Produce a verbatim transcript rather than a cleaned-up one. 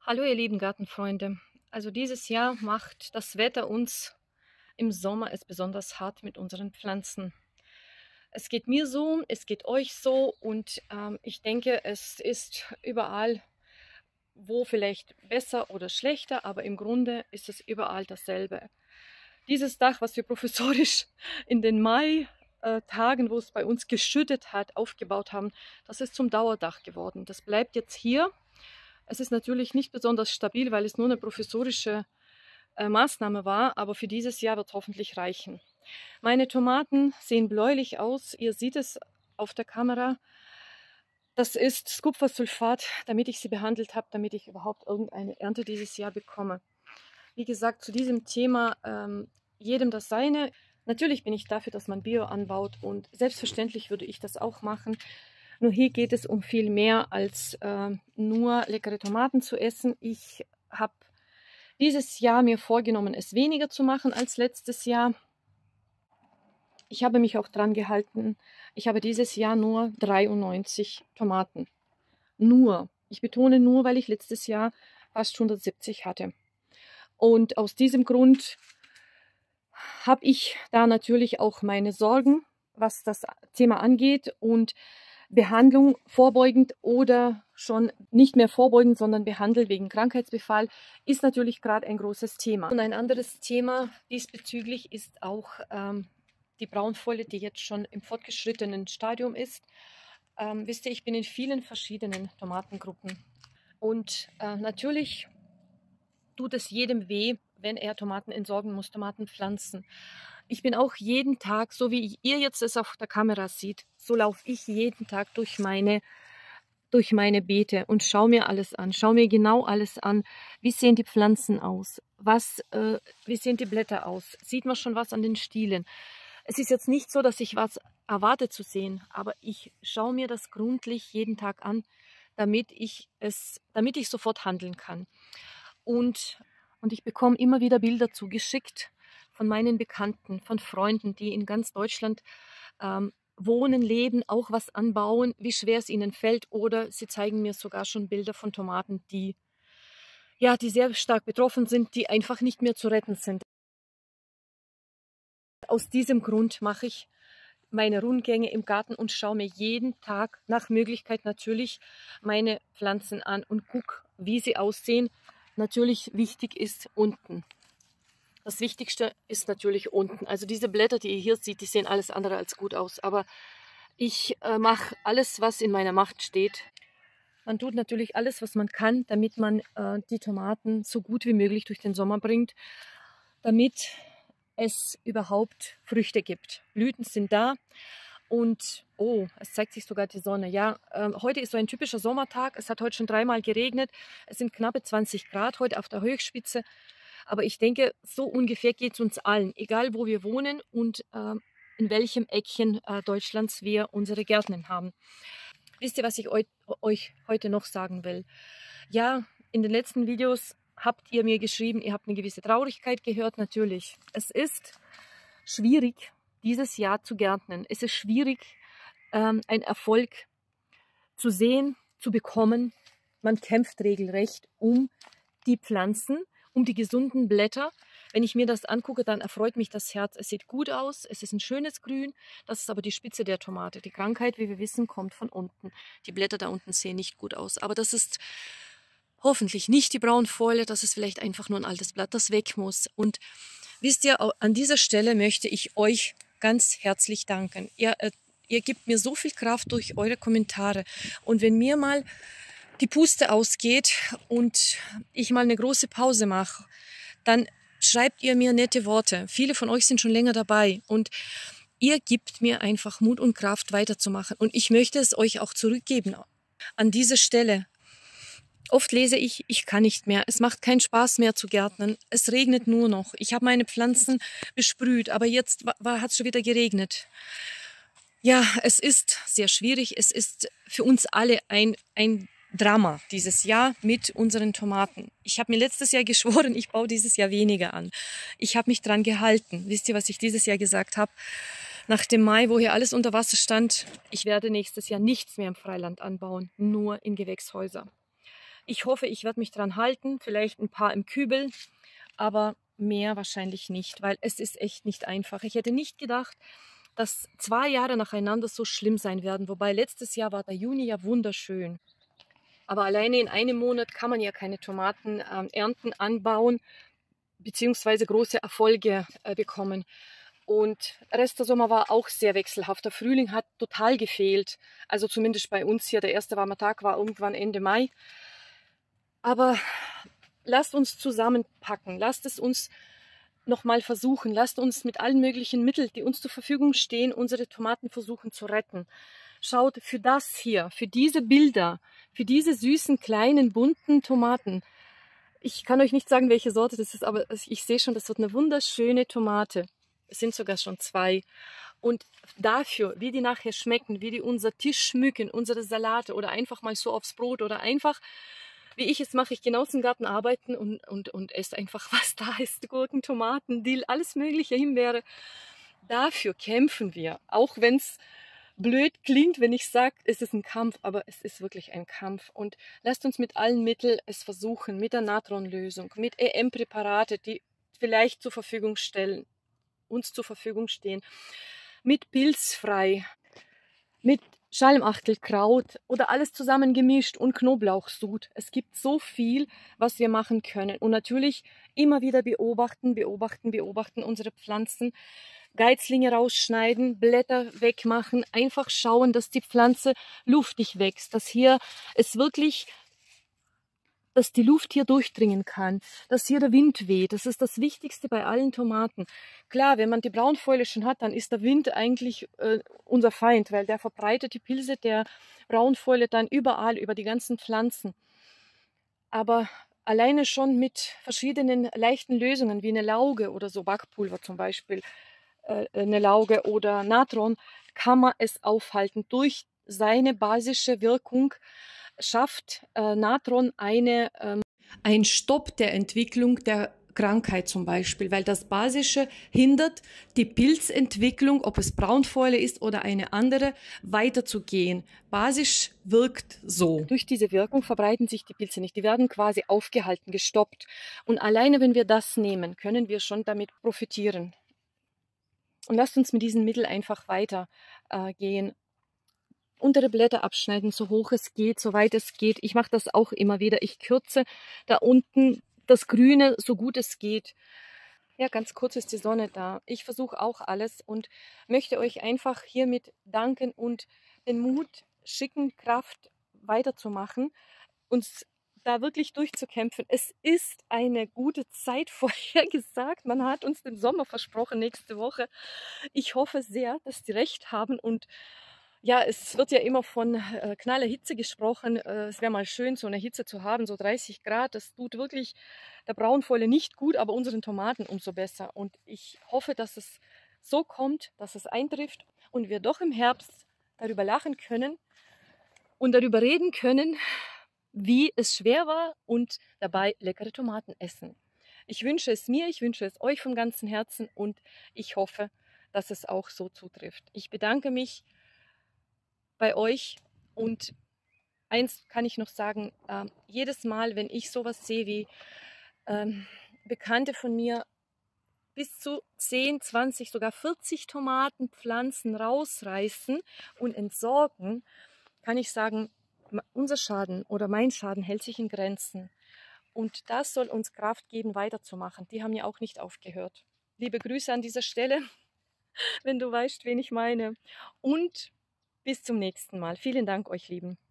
Hallo ihr lieben Gartenfreunde. Also dieses Jahr macht das Wetter uns im Sommer es besonders hart mit unseren Pflanzen. Es geht mir so, es geht euch so und ähm, ich denke, es ist überall, wo vielleicht besser oder schlechter, aber im Grunde ist es überall dasselbe. Dieses Dach, was wir provisorisch in den Mai-Tagen, wo es bei uns geschüttet hat, aufgebaut haben, das ist zum Dauerdach geworden. Das bleibt jetzt hier. Es ist natürlich nicht besonders stabil, weil es nur eine provisorische äh, Maßnahme war, aber für dieses Jahr wird hoffentlich reichen. Meine Tomaten sehen bläulich aus. Ihr seht es auf der Kamera. Das ist Kupfersulfat, damit ich sie behandelt habe, damit ich überhaupt irgendeine Ernte dieses Jahr bekomme. Wie gesagt, zu diesem Thema ähm, jedem das seine. Natürlich bin ich dafür, dass man Bio anbaut und selbstverständlich würde ich das auch machen. Nur hier geht es um viel mehr als äh, nur leckere Tomaten zu essen. Ich habe dieses Jahr mir vorgenommen, es weniger zu machen als letztes Jahr. Ich habe mich auch dran gehalten. Ich habe dieses Jahr nur dreiundneunzig Tomaten. Nur. Ich betone nur, weil ich letztes Jahr fast hundertsiebzig hatte. Und aus diesem Grund habe ich da natürlich auch meine Sorgen, was das Thema angeht, und Behandlung vorbeugend oder schon nicht mehr vorbeugend, sondern behandelt wegen Krankheitsbefall ist natürlich gerade ein großes Thema. Und ein anderes Thema diesbezüglich ist auch ähm, die Braunfäule, die jetzt schon im fortgeschrittenen Stadium ist. Ähm, wisst ihr, ich bin in vielen verschiedenen Tomatengruppen und äh, natürlich tut es jedem weh, wenn er Tomaten entsorgen muss, Tomaten pflanzen. Ich bin auch jeden Tag, so wie ihr jetzt es auf der Kamera seht, so laufe ich jeden Tag durch meine, durch meine Beete und schaue mir alles an. Schaue mir genau alles an. Wie sehen die Pflanzen aus? Was, äh, wie sehen die Blätter aus? Sieht man schon was an den Stielen? Es ist jetzt nicht so, dass ich was erwarte zu sehen, aber ich schaue mir das gründlich jeden Tag an, damit ich, es, damit ich sofort handeln kann. Und, und ich bekomme immer wieder Bilder zugeschickt von meinen Bekannten, von Freunden, die in ganz Deutschland ähm, wohnen, leben, auch was anbauen, wie schwer es ihnen fällt. Oder sie zeigen mir sogar schon Bilder von Tomaten, die, ja, die sehr stark betroffen sind, die einfach nicht mehr zu retten sind. Aus diesem Grund mache ich meine Rundgänge im Garten und schaue mir jeden Tag nach Möglichkeit natürlich meine Pflanzen an und gucke, wie sie aussehen. Natürlich wichtig ist unten. Das Wichtigste ist natürlich unten. Also diese Blätter, die ihr hier seht, die sehen alles andere als gut aus. Aber ich äh, mache alles, was in meiner Macht steht. Man tut natürlich alles, was man kann, damit man äh, die Tomaten so gut wie möglich durch den Sommer bringt, damit es überhaupt Früchte gibt. Blüten sind da und oh, es zeigt sich sogar die Sonne. Ja, äh, heute ist so ein typischer Sommertag. Es hat heute schon dreimal geregnet. Es sind knappe zwanzig Grad heute auf der Höchstspitze. Aber ich denke, so ungefähr geht es uns allen, egal wo wir wohnen und äh, in welchem Eckchen äh, Deutschlands wir unsere Gärten haben. Wisst ihr, was ich eu euch heute noch sagen will? Ja, in den letzten Videos habt ihr mir geschrieben, ihr habt eine gewisse Traurigkeit gehört. Natürlich, es ist schwierig, dieses Jahr zu gärtnern. Es ist schwierig, ähm, einen Erfolg zu sehen, zu bekommen. Man kämpft regelrecht um die Pflanzen, um die gesunden Blätter. Wenn ich mir das angucke, dann erfreut mich das Herz. Es sieht gut aus, es ist ein schönes Grün. Das ist aber die Spitze der Tomate. Die Krankheit, wie wir wissen, kommt von unten. Die Blätter da unten sehen nicht gut aus. Aber das ist hoffentlich nicht die Braunfäule. Das ist vielleicht einfach nur ein altes Blatt, das weg muss. Und wisst ihr, an dieser Stelle möchte ich euch ganz herzlich danken. Ihr, äh, ihr gebt mir so viel Kraft durch eure Kommentare. Und wenn mir mal die Puste ausgeht und ich mal eine große Pause mache, dann schreibt ihr mir nette Worte. Viele von euch sind schon länger dabei und ihr gebt mir einfach Mut und Kraft weiterzumachen. Und ich möchte es euch auch zurückgeben an dieser Stelle. Oft lese ich, ich kann nicht mehr, es macht keinen Spaß mehr zu gärtnern, es regnet nur noch. Ich habe meine Pflanzen besprüht, aber jetzt hat es schon wieder geregnet. Ja, es ist sehr schwierig, es ist für uns alle ein, ein Drama dieses Jahr mit unseren Tomaten. Ich habe mir letztes Jahr geschworen, ich baue dieses Jahr weniger an. Ich habe mich dran gehalten. Wisst ihr, was ich dieses Jahr gesagt habe? Nach dem Mai, wo hier alles unter Wasser stand, ich werde nächstes Jahr nichts mehr im Freiland anbauen, nur in Gewächshäuser. Ich hoffe, ich werde mich dran halten, vielleicht ein paar im Kübel, aber mehr wahrscheinlich nicht, weil es ist echt nicht einfach. Ich hätte nicht gedacht, dass zwei Jahre nacheinander so schlimm sein werden, wobei letztes Jahr war der Juni ja wunderschön. Aber alleine in einem Monat kann man ja keine Tomaten ähm, ernten, anbauen, beziehungsweise große Erfolge äh, bekommen. Und Rest der Sommer war auch sehr wechselhaft. Der Frühling hat total gefehlt. Also zumindest bei uns hier. Der erste warme Tag war irgendwann Ende Mai. Aber lasst uns zusammenpacken. Lasst es uns nochmal versuchen. Lasst uns mit allen möglichen Mitteln, die uns zur Verfügung stehen, unsere Tomaten versuchen zu retten. Schaut, für das hier, für diese Bilder, für diese süßen, kleinen, bunten Tomaten. Ich kann euch nicht sagen, welche Sorte das ist, aber ich sehe schon, das wird eine wunderschöne Tomate. Es sind sogar schon zwei. Und dafür, wie die nachher schmecken, wie die unser Tisch schmücken, unsere Salate oder einfach mal so aufs Brot oder einfach, wie ich es mache, ich gehe aus dem Garten arbeiten und, und, und esse einfach, was da ist. Gurken, Tomaten, Dill, alles mögliche, Himbeere. Dafür kämpfen wir, auch wenn es blöd klingt, wenn ich sage, es ist ein Kampf, aber es ist wirklich ein Kampf. Und lasst uns mit allen Mitteln es versuchen, mit der Natronlösung, mit E M-Präparate, die vielleicht zur Verfügung stellen, uns zur Verfügung stehen, mit pilzfrei, mit Schalmachtelkraut oder alles zusammen gemischt und Knoblauchsud. Es gibt so viel, was wir machen können. Und natürlich immer wieder beobachten, beobachten, beobachten unsere Pflanzen. Geizlinge rausschneiden, Blätter wegmachen, einfach schauen, dass die Pflanze luftig wächst, dass hier es wirklich, dass die Luft hier durchdringen kann, dass hier der Wind weht. Das ist das Wichtigste bei allen Tomaten. Klar, wenn man die Braunfäule schon hat, dann ist der Wind eigentlich äh, unser Feind, weil der verbreitet die Pilze der Braunfäule dann überall, über die ganzen Pflanzen. Aber alleine schon mit verschiedenen leichten Lösungen, wie eine Lauge oder so, Backpulver zum Beispiel, eine Lauge oder Natron, kann man es aufhalten. Durch seine basische Wirkung schafft äh, Natron eine, ähm, einen Stopp der Entwicklung der Krankheit zum Beispiel, weil das Basische hindert die Pilzentwicklung, ob es Braunfäule ist oder eine andere, weiterzugehen. Basisch wirkt so. Durch diese Wirkung verbreiten sich die Pilze nicht. Die werden quasi aufgehalten, gestoppt. Und alleine, wenn wir das nehmen, können wir schon damit profitieren. Und lasst uns mit diesen Mitteln einfach weitergehen. Äh, Untere Blätter abschneiden, so hoch es geht, so weit es geht. Ich mache das auch immer wieder. Ich kürze da unten das Grüne, so gut es geht. Ja, ganz kurz ist die Sonne da. Ich versuche auch alles und möchte euch einfach hiermit danken und den Mut schicken, Kraft weiterzumachen, uns da wirklich durchzukämpfen. Es ist eine gute Zeit vorhergesagt. Man hat uns den Sommer versprochen nächste Woche. Ich hoffe sehr, dass die recht haben. Und ja, es wird ja immer von äh, knaller Hitze gesprochen. Äh, es wäre mal schön, so eine Hitze zu haben, so dreißig Grad. Das tut wirklich der Braunfäule nicht gut, aber unseren Tomaten umso besser. Und ich hoffe, dass es so kommt, dass es eintrifft und wir doch im Herbst darüber lachen können und darüber reden können, wie es schwer war und dabei leckere Tomaten essen. Ich wünsche es mir, ich wünsche es euch vom ganzen Herzen und ich hoffe, dass es auch so zutrifft. Ich bedanke mich bei euch und eins kann ich noch sagen, äh, jedes Mal, wenn ich sowas sehe wie ähm, Bekannte von mir bis zu zehn, zwanzig, sogar vierzig Tomatenpflanzen rausreißen und entsorgen, kann ich sagen, unser Schaden oder mein Schaden hält sich in Grenzen. Und das soll uns Kraft geben, weiterzumachen. Die haben ja auch nicht aufgehört. Liebe Grüße an dieser Stelle, wenn du weißt, wen ich meine. Und bis zum nächsten Mal. Vielen Dank euch Lieben.